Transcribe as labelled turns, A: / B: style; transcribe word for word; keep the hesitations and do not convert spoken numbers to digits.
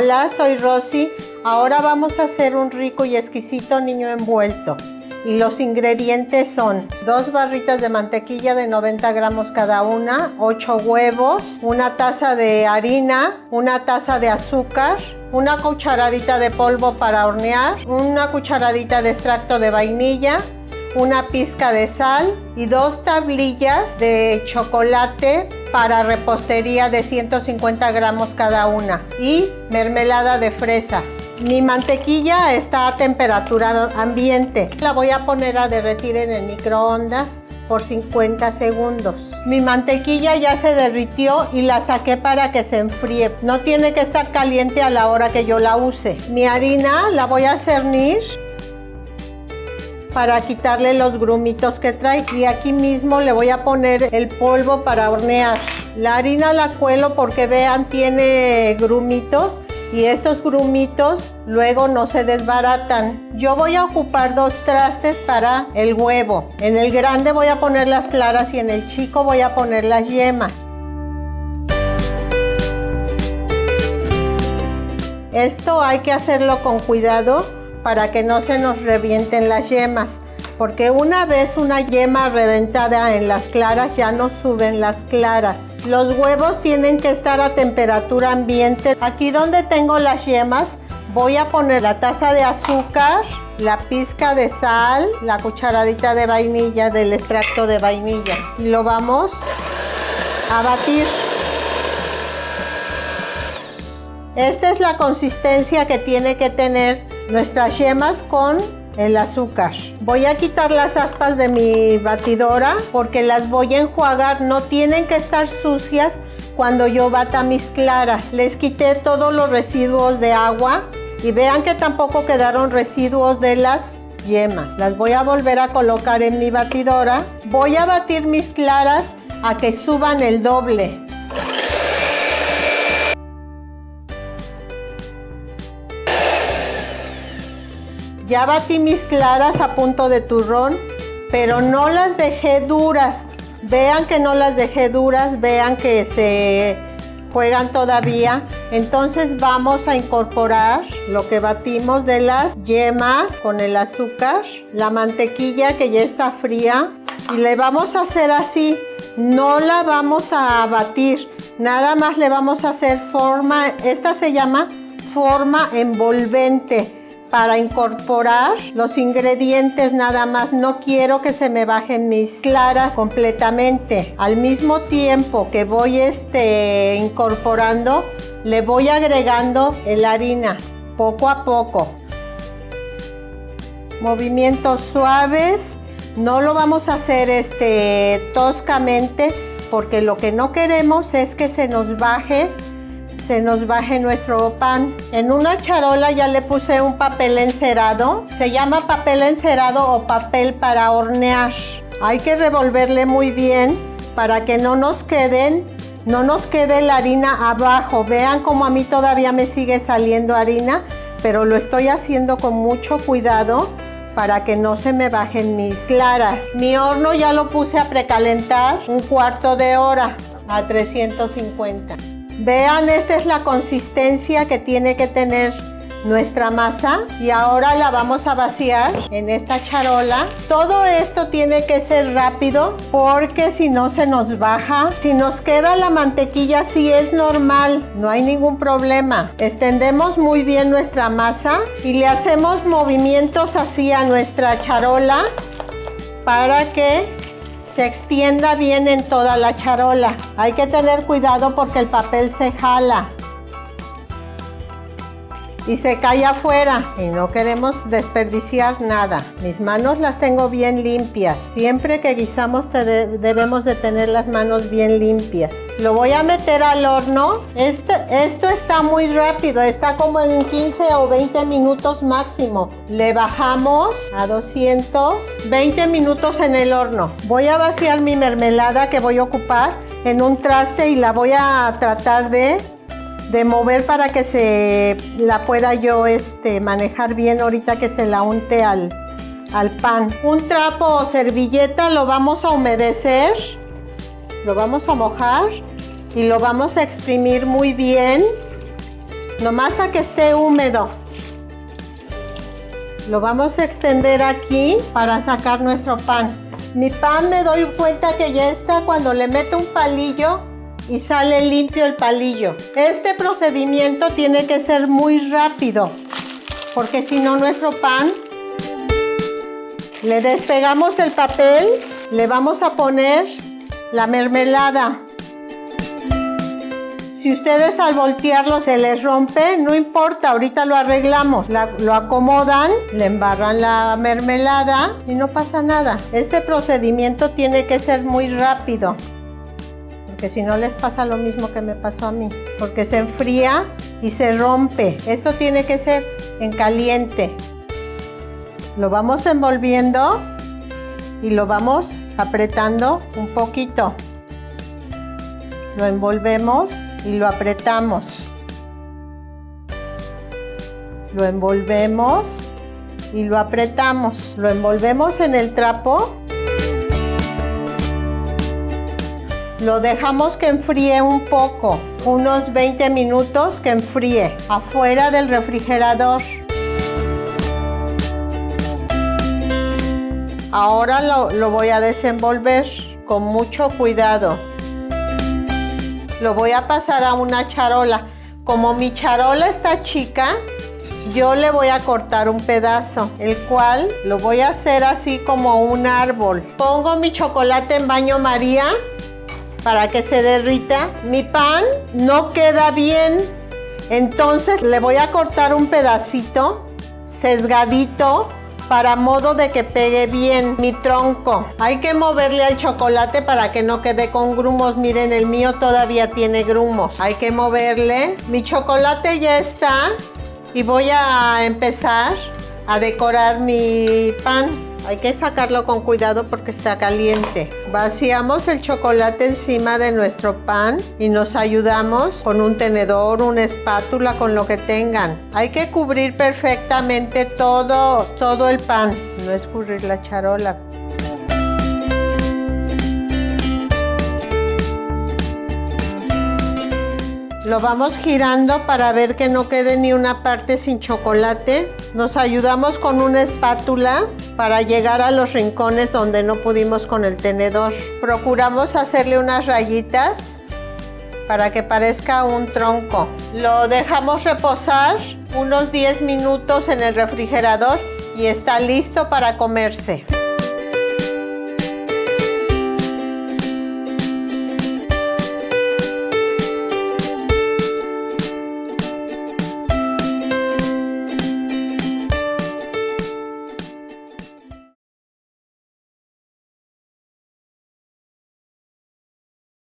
A: Hola, soy Rosy. Ahora vamos a hacer un rico y exquisito niño envuelto. Y los ingredientes son dos barritas de mantequilla de noventa gramos cada una, ocho huevos, una taza de harina, una taza de azúcar, una cucharadita de polvo para hornear, una cucharadita de extracto de vainilla, una pizca de sal y dos tablillas de chocolate para repostería de ciento cincuenta gramos cada una y mermelada de fresa. Mi mantequilla está a temperatura ambiente. La voy a poner a derretir en el microondas por cincuenta segundos. Mi mantequilla ya se derritió y la saqué para que se enfríe. No tiene que estar caliente a la hora que yo la use. Mi harina la voy a cernir para quitarle los grumitos que trae, y aquí mismo le voy a poner el polvo para hornear. La harina la cuelo porque vean, tiene grumitos y estos grumitos luego no se desbaratan. Yo voy a ocupar dos trastes para el huevo. En el grande voy a poner las claras y en el chico voy a poner las yemas. Esto hay que hacerlo con cuidado para que no se nos revienten las yemas, porque una vez una yema reventada en las claras ya no suben las claras. Los huevos tienen que estar a temperatura ambiente. Aquí donde tengo las yemas voy a poner la taza de azúcar, la pizca de sal, la cucharadita de vainilla del extracto de vainilla y lo vamos a batir. Esta es la consistencia que tiene que tener nuestras yemas con el azúcar. Voy a quitar las aspas de mi batidora porque las voy a enjuagar. No tienen que estar sucias cuando yo bata mis claras. Les quité todos los residuos de agua y vean que tampoco quedaron residuos de las yemas. Las voy a volver a colocar en mi batidora. Voy a batir mis claras a que suban el doble. Ya batí mis claras a punto de turrón, pero no las dejé duras. Vean que no las dejé duras, vean que se juegan todavía. Entonces vamos a incorporar lo que batimos de las yemas con el azúcar, la mantequilla que ya está fría y le vamos a hacer así. No la vamos a batir, nada más le vamos a hacer forma. Esta se llama forma envolvente. Para incorporar los ingredientes nada más, no quiero que se me bajen mis claras completamente. Al mismo tiempo que voy este, incorporando, le voy agregando la harina poco a poco. Movimientos suaves, no lo vamos a hacer este, toscamente porque lo que no queremos es que se nos baje se nos baje nuestro pan. En una charola ya le puse un papel encerado, se llama papel encerado o papel para hornear. Hay que revolverle muy bien para que no nos queden, no nos quede la harina abajo. Vean como a mí todavía me sigue saliendo harina, pero lo estoy haciendo con mucho cuidado para que no se me bajen mis claras. Mi horno ya lo puse a precalentar un cuarto de hora a trescientos cincuenta. Vean, esta es la consistencia que tiene que tener nuestra masa y ahora la vamos a vaciar en esta charola. Todo esto tiene que ser rápido porque si no se nos baja. Si nos queda la mantequilla así es normal, no hay ningún problema. Extendemos muy bien nuestra masa y le hacemos movimientos así a nuestra charola para que se extienda bien en toda la charola. Hay que tener cuidado porque el papel se jala y se cae afuera y no queremos desperdiciar nada. Mis manos las tengo bien limpias. Siempre que guisamos te de, debemos de tener las manos bien limpias. Lo voy a meter al horno. Este, esto está muy rápido, está como en quince o veinte minutos máximo. Le bajamos a doscientos, veinte minutos en el horno. Voy a vaciar mi mermelada que voy a ocupar en un traste y la voy a tratar de de mover para que se la pueda yo este, manejar bien ahorita que se la unte al, al pan. Un trapo o servilleta lo vamos a humedecer, lo vamos a mojar y lo vamos a exprimir muy bien nomás a que esté húmedo. Lo vamos a extender aquí para sacar nuestro pan. Mi pan me doy cuenta que ya está cuando le meto un palillo y sale limpio el palillo. Este procedimiento tiene que ser muy rápido, porque si no nuestro pan, le despegamos el papel, le vamos a poner la mermelada. Si ustedes al voltearlo se les rompe, no importa, ahorita lo arreglamos. La, lo acomodan, le embarran la mermelada y no pasa nada. Este procedimiento tiene que ser muy rápido, porque si no les pasa lo mismo que me pasó a mí, porque se enfría y se rompe. Esto tiene que ser en caliente. Lo vamos envolviendo y lo vamos apretando un poquito. Lo envolvemos y lo apretamos. Lo envolvemos y lo apretamos. Lo envolvemos en el trapo. Lo dejamos que enfríe un poco, unos veinte minutos que enfríe, afuera del refrigerador. Ahora lo, lo voy a desenvolver con mucho cuidado. Lo voy a pasar a una charola. Como mi charola está chica, yo le voy a cortar un pedazo, el cual lo voy a hacer así como un árbol. Pongo mi chocolate en baño María para que se derrita. Mi pan no queda bien, entonces le voy a cortar un pedacito sesgadito para modo de que pegue bien mi tronco. Hay que moverle al chocolate para que no quede con grumos. Miren, el mío todavía tiene grumos. Hay que moverle. Mi chocolate ya está y voy a empezar a decorar mi pan. Hay que sacarlo con cuidado porque está caliente. Vaciamos el chocolate encima de nuestro pan y nos ayudamos con un tenedor, una espátula, con lo que tengan. Hay que cubrir perfectamente todo, todo el pan, no escurrir la charola. Lo vamos girando para ver que no quede ni una parte sin chocolate. Nos ayudamos con una espátula para llegar a los rincones donde no pudimos con el tenedor. Procuramos hacerle unas rayitas para que parezca un tronco. Lo dejamos reposar unos diez minutos en el refrigerador y está listo para comerse.